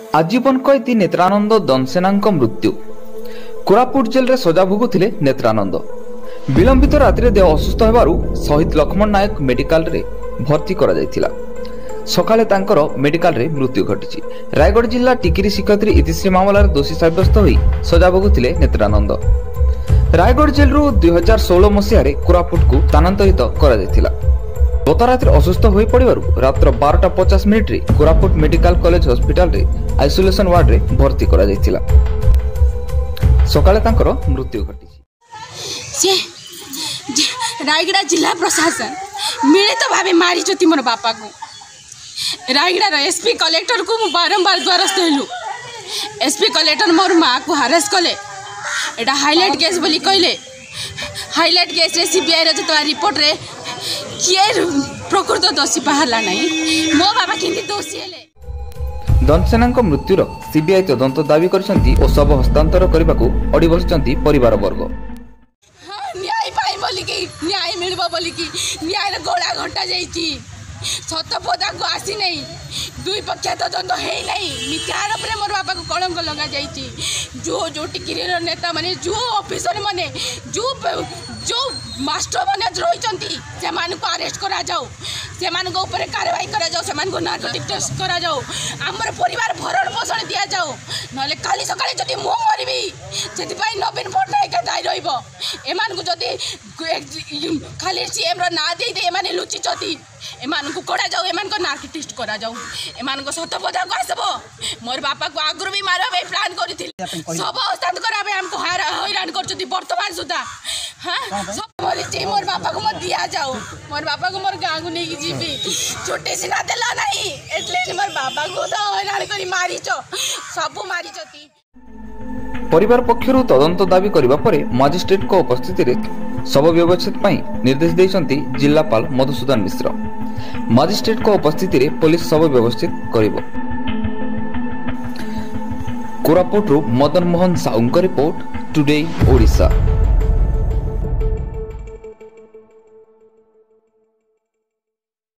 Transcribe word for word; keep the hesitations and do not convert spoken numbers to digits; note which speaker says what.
Speaker 1: आजीवन कैदी नेत्रानंद दनसेना मृत्यु। कोरापुट जेल रे सजा भोगुथिले नेत्रानंद। विलंबित रात्रि देह असुस्थ हेबारु शहीद लक्ष्मण नायक मेडिकल रे भर्ती करा जायथिला। सकाळे तांकर मेडिकल रे मृत्यु घटिछि। रायगढ़ जिला टिकिरी शिक्षयित्री इतिश्री मामलार दोषी साब्यस्त होई सजा भोगुथिले नेत्रानंद। रायगढ़ जेल रु दुई हजार षोलह मसीह कोरापुट को स्थानांतरित करा जायथिला। गत रात्रि असुस्थ हो पड़ू रात्र बारटा पचास मिनिट रे कोरापुट मेडिकल कॉलेज हॉस्पिटल रे आइसोलेशन वार्ड रे भर्ती करा जायथिला। सकाळे तांकर मृत्यु घटिछि।
Speaker 2: रायगढ़ जिला प्रशासन मिलित भावे मारी चोती मोर बापा को। रायगढ़ एसपी कलेक्टर को बारंबार द्वारस्थ हेलु। एसपी कलेक्टर मोर माँ को हारेस कले। एटा हाईलाइट केस बोली कहले। हाईलाइट केस रे सीबीआई रे जतवा रिपोर्ट रे किए प्रकृत दोषी बाहरला नहीं। मो बाबा किंती दोषी हेले।
Speaker 1: दनसेना मृत्युर सीबीआई तदंत दाबी करछंती ओ सब हस्तांतर करबाकू अडी बसचंती परिवार वर्ग।
Speaker 2: न्याय पाई बोली की न्याय मिलबो बोली की न्याय रे गोळा घंटा जाईची। सत पदा को आसी नहीं। दुई पक्ष तदंत है नहीं। मिथ्यार पर मोर बापा को कलंक लगा जाईची। जो जो टिकिरी नेता माने जो ऑफिसर माने जो जो मास्टर माने रहिचंती से मान को अरेस्ट करा जाओ। से मान को ऊपर कार्रवाई करा जाओ। से मान को नार्कोटिक टेस्ट करा जाओ। हमर परिवार भरण पोषण दिया जाओ। नले काली सकाळे जदी मो मरिबी सेति पई नवीन पटनायक दाई रहिबो। एमान को जदी खाली सीएम रो ना देई दे एमाने लुचि चती। एमान को कोड़ा जाओ। एमान को नार्कोटिक टेस्ट करा जाओ। एमान को सत पदा को आसबो। मोर बापा को आगुर भी मारबे प्लान करिथिल। सब हस्तांतर कराबे हमको हैरान करचती वर्तमान सुधा। हां सब मरिची। मोर बापा को मत दिया जाओ। मोर बापा को मोर गां को नहीं जीबी छोटे सिना देला नहीं। एटले मोर बापा को तो हैरान करी मारिचो। सब मारिचती।
Speaker 1: परिवार पक्षरु तदंत दाबी करिबा परे मजिस्ट्रेट को उपस्थिति रे शव व्यवच्छेद पई निर्देश दैछंती जिल्लापाल मधुसूदन मिश्र। मजिस्ट्रेट को उपस्थिति रे पुलिस शव व्यवस्थित करिवो। कोरापुट रु मदन मोहन साउंकर रिपोर्ट टुडे ओडिशा।